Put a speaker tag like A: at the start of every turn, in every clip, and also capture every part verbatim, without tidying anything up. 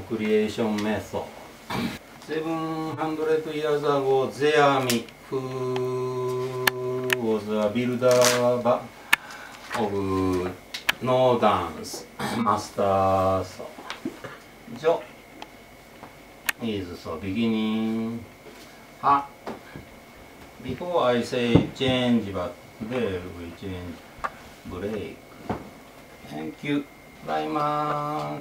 A: creation method. seven hundred years ago, Zeami, who was a builder of no dance master, so Jo is so beginning. Ha. Before I say change, but today we change break. Thank you. Climax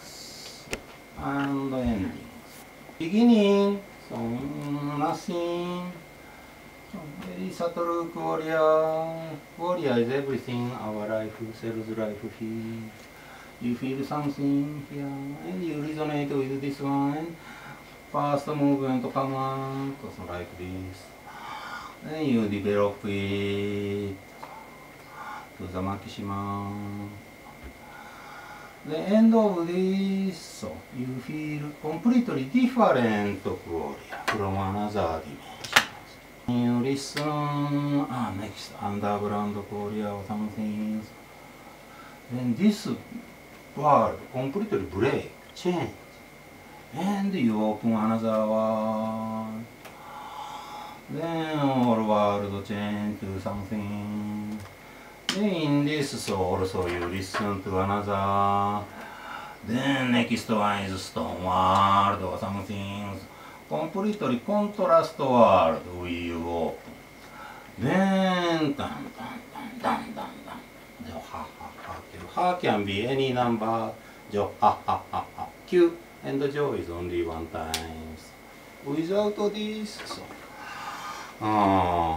A: and ending. Beginning, so nothing. So very subtle warrior. Warrior is everything. Our life, self life feel. You feel something here, and you resonate with this one. First movement come out, so like this. Then you develop it to the maximum. The end of this, so you feel completely different Qualia from another dimension. You listen, ah, next underground Qualia or something. Then this world completely break, change, and you open another world. Then all world change to something. Then in this, so also you listen to another. Then next one is stone world or something. Completely contrast world you open. Then dun dun dun dun dun dun. Jo ha ha ha. Ha can be any number. Jo ha ha ha ha. Q and Jo is only one time. Without this, so uh,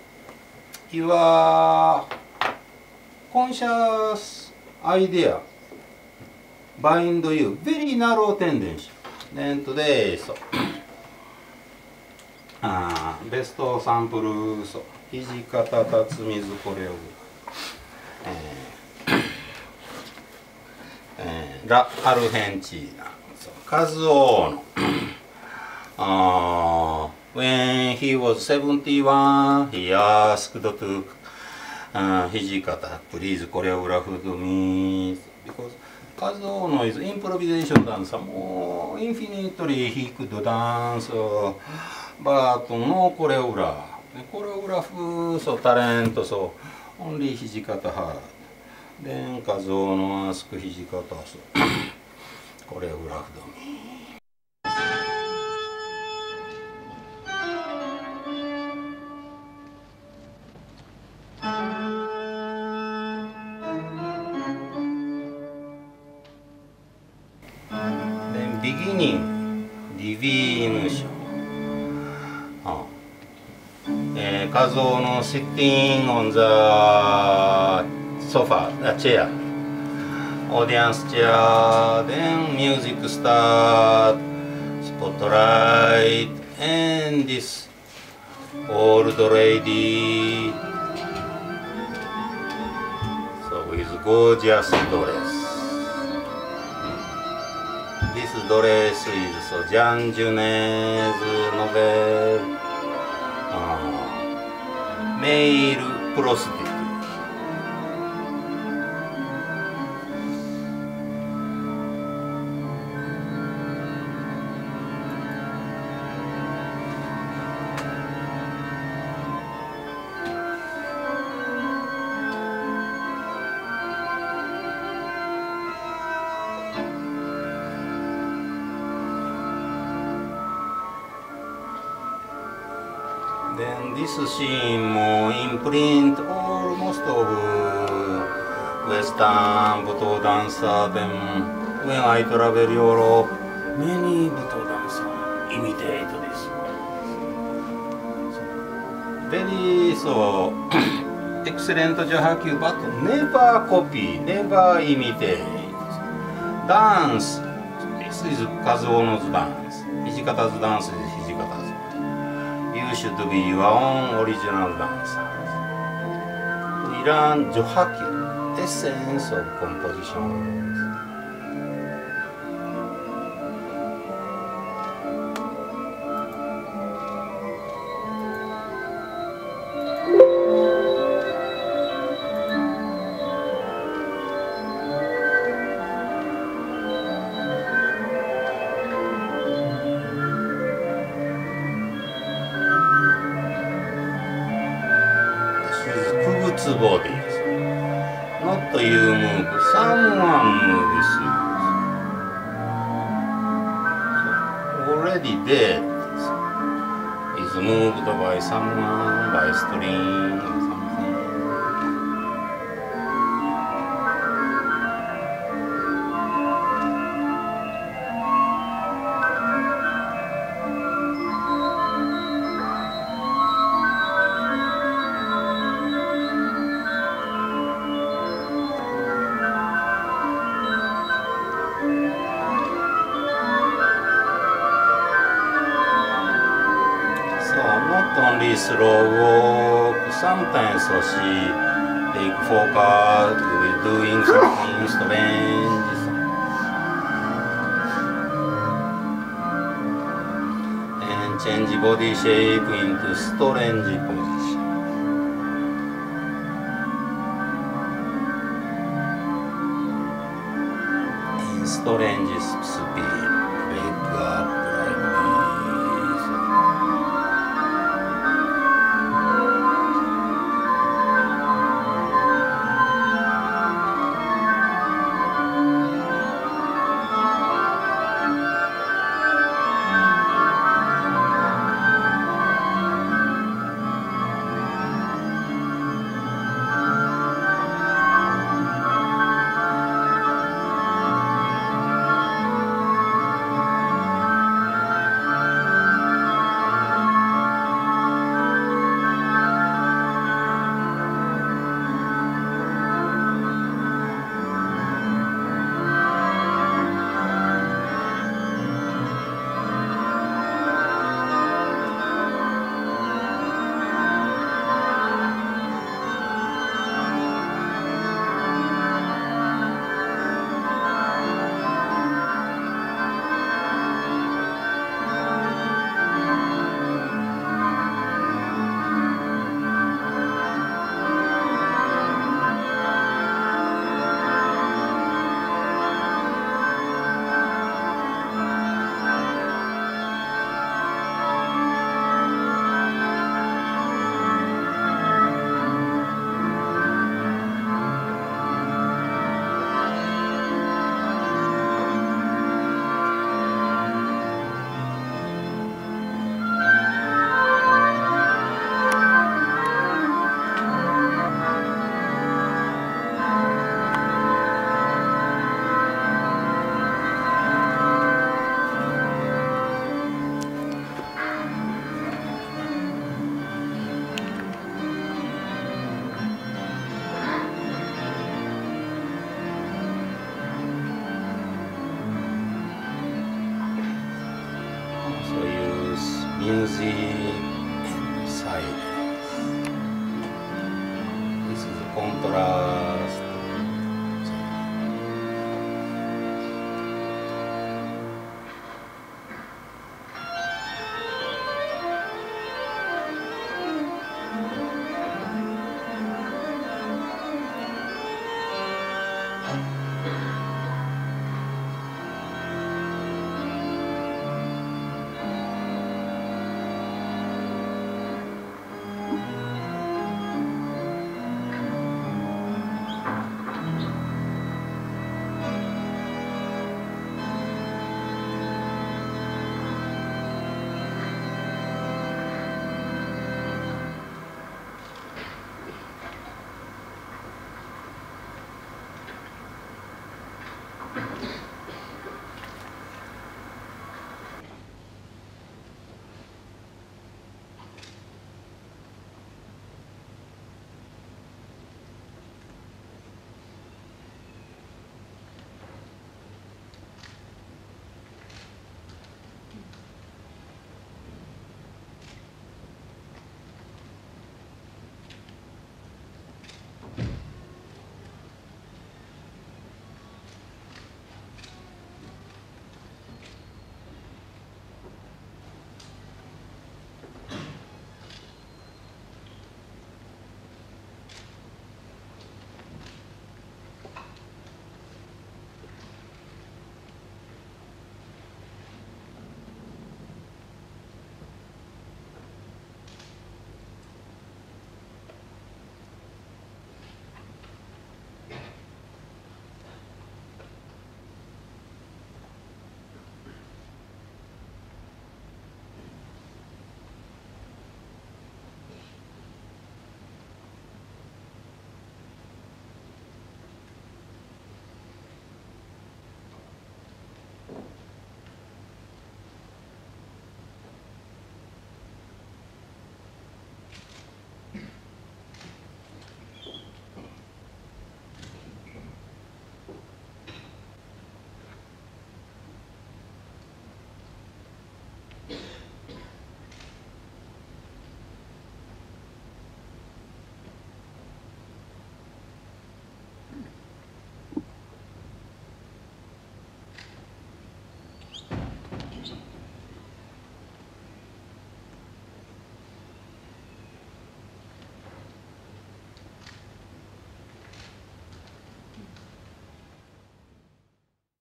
A: your conscious idea bind you very narrow tendency. Then today, so uh, best sample, so 土方辰水これを、えーえー、ラ・アルヘンチーナ、カズオーノ。uh, when he was seventy-one, he asked to uh, Hijikata, please choreograph to me, because Kazuo Ono is improvisation dancer, more infinitely he could dance, but no choreograph. The choreograph, so talent, so only Hijikata had. Then Kazuo Ono asked Hijikata, so choreograph to me. Beginning, divination. Oh. Uh, Kazuo no sitting on the sofa, the chair, audience chair. Then music start, spotlight, and this old lady. So with gorgeous dress. This dress is so Jean Genet's novel, uh, male prostitute. Then this scene more imprint almost of Western Buto dancer. Then when I travel Europe, many Buto dancers imitate this. So, very so excellent Jahaku, but never copy, never imitate. Dance. This is Kazuo Ono's dance. Hijikata's dance is Hijikata's. You should be your own original dancer. We learn Johaku, essence of composition. Not you move, someone moves you. So, already dead is moved by someone, by string or something. Not only slow walk, sometimes so she take focus with doing something strange. And change body shape into strange position. In strange speed, wake up like this. Music and silence. This is a contrast.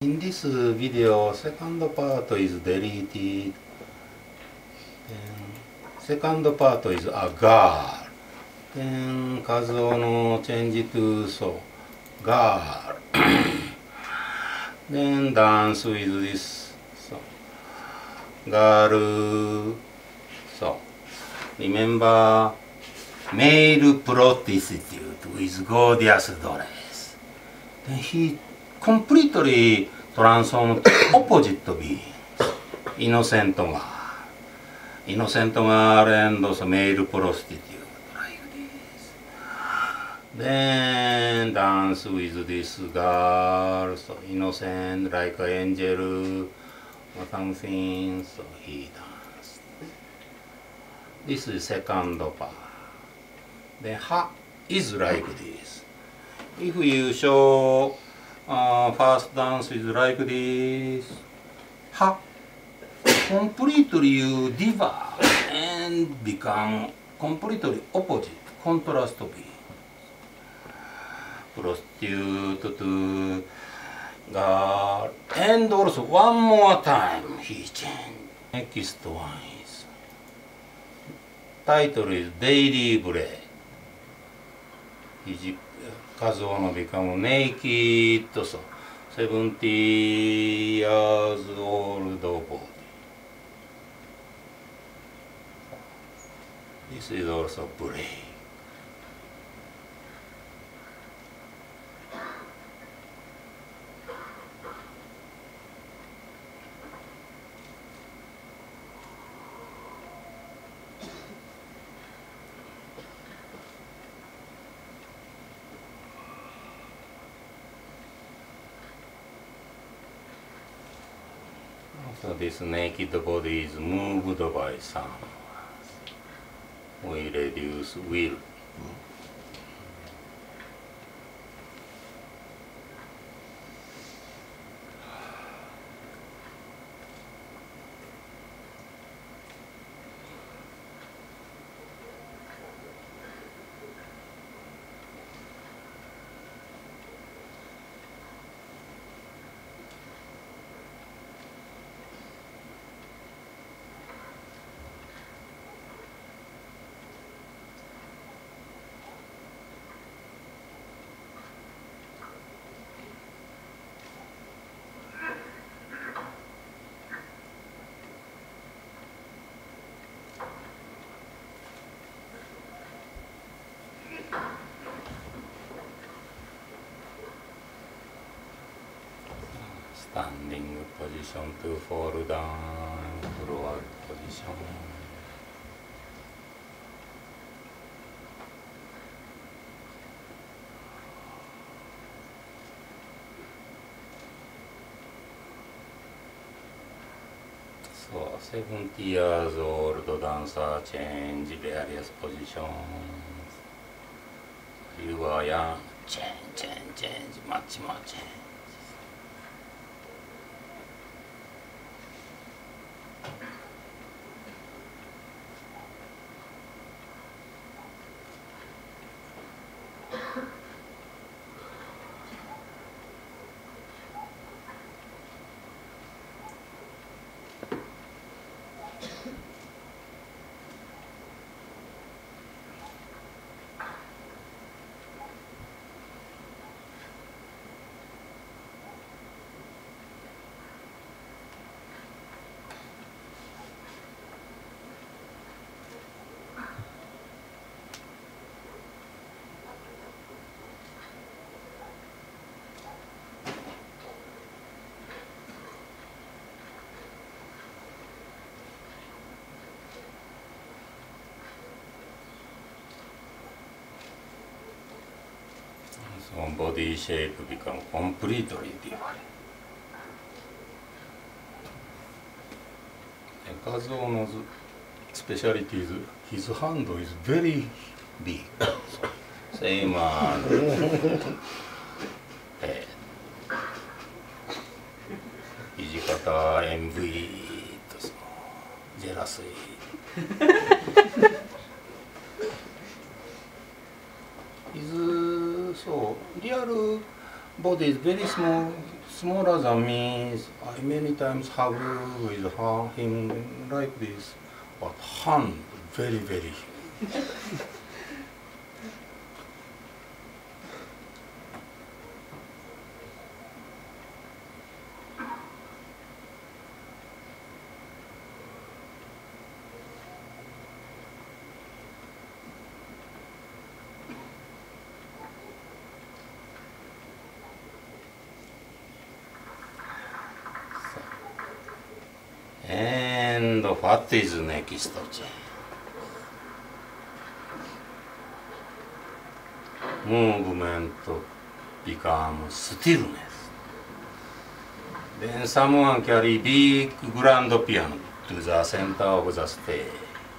A: In this video, second part is deleted. Then second part is a girl. Then Kazuo no change to so girl. Then dance with this so girl. So remember male prostitute with gorgeous dress. Then he completely transformed opposite beings. Innocent girl. Innocent girl and also male prostitute like this. Then dance with this girl, so innocent like an angel or something, so he danced. This is second part. Then ha is like this. If you show uh, first dance is like this, ha completely you divide and become completely opposite, contrast being. Prostitute to girl, and also one more time he changed. Next one is title is Daily Bread. Kazuo no become naked, so seventy years old body. This is also break. So this naked body is moved by sound. We reduce will. Standing position to fall down, forward position. So seventy years old dancer change various positions. You are young, change, change, change, much more change. So body shape become completely different. And Kazuo's specialty is his hand is very big. So, same as head. Hijikata M V とジェラスイ。is so real body is very small, smaller than me. I many times hug with her, him like this, but hand very very huge. And what is next change? Movement becomes stillness. Then someone carry big grand piano to the center of the stage.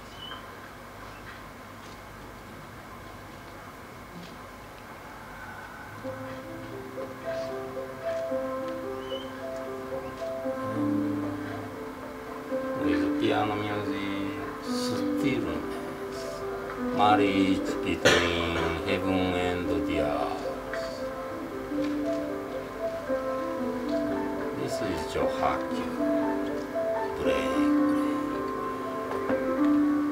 A: Piano music, stillness, marriage between heaven and the earth. This is Johakyu. Break, break.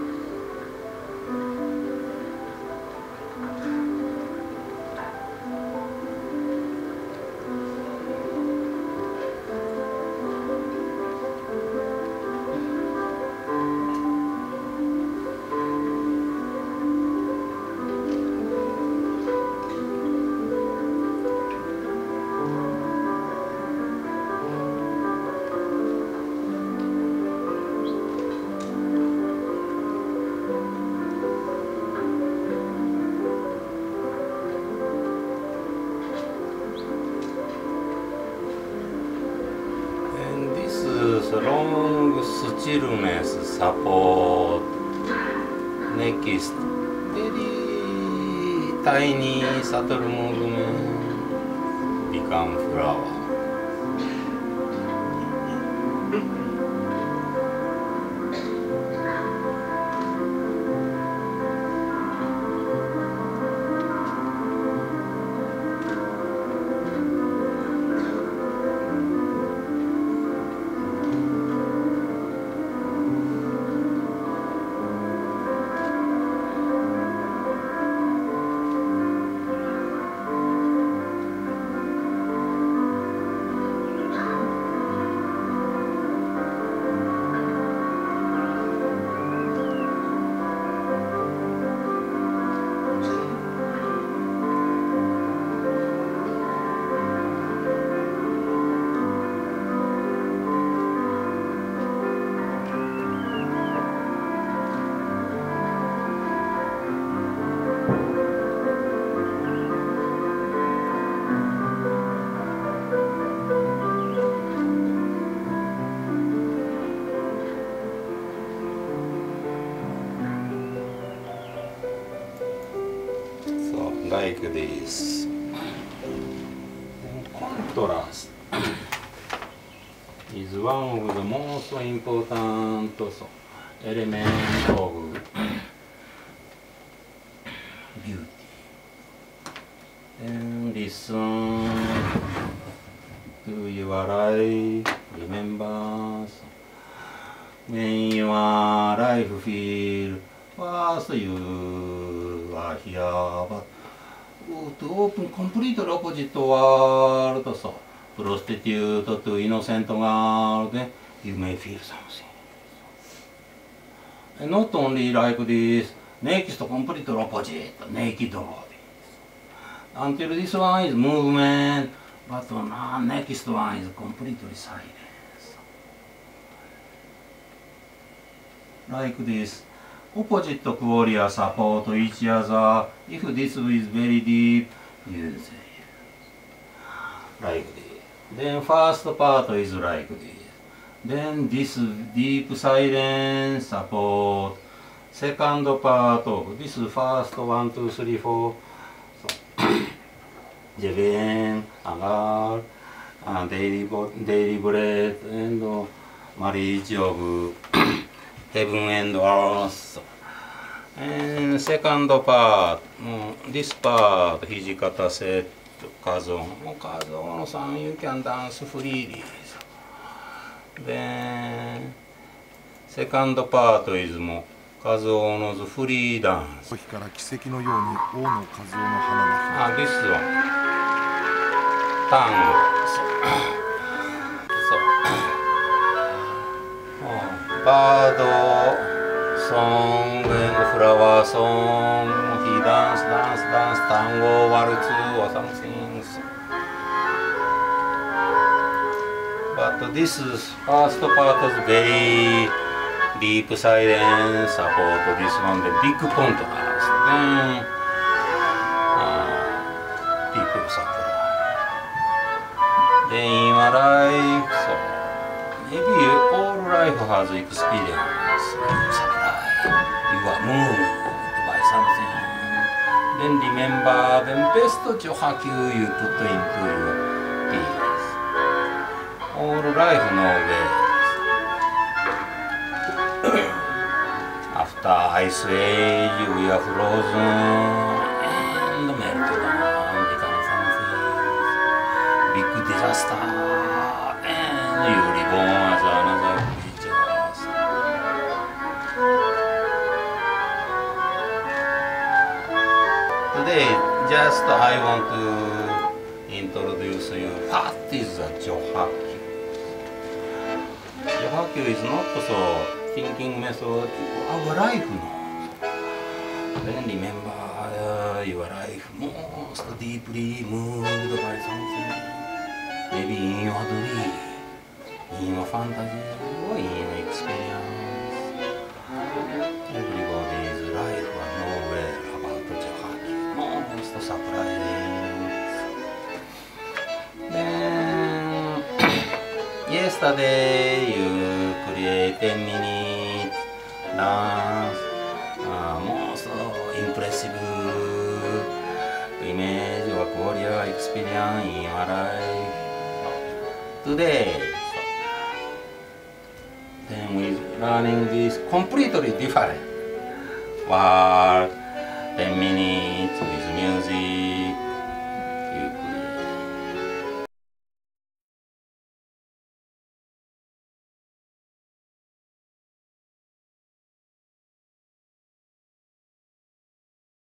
A: Long stillness support next very tiny subtle movement become flower. Like this. Contrast is one of the most important elements of beauty. And listen to your life, remember when your life feels first you are here, but to open completely opposite world, so prostitute to innocent world, you may feel something. And not only like this, next complete opposite, naked body. Until this one is movement, but now next one is completely silence. Like this. Opposite qualia support each other. If this is very deep, use it. Like this. Then first part is like this. Then this deep silence support. Second part of this first one, two, three, four. So, Japan, agar, and daily, daily bread, and marriage of heaven and earth. And second part, this part, hijikata set Kazuo. Kazuo-san, you can dance freely. Then second part is もカズオのフリーダンス。時から奇跡のように王のカズオの花が。あ、this one。タンゴ。そう。そう。バードソング and フラワーソング。He dance, dance, dance, tango, waltz or something. But this first part is very deep silence, support this one, the big contrast, then uh, deep sakura. Then in your life, so maybe all life has experience sakura. You are moved by something. Then remember the best Johakyu you put into your peace. All life nowhere. After ice age, we are frozen and melt down, become something big disaster, and you reborn as another creature. Today, just I want to introduce you what is the Johakyu. Johakyu is not so thinking method, our life knows. Then remember uh, your life most deeply moved by something. Maybe in your dream, in your fantasy, or in your experience. Everybody's life was nowhere about Johakyu. Most surprising. Then yesterday you create ten minutes dance, uh, most impressive image or warrior experience in your life. Today, then we learning this completely different. While ten minutes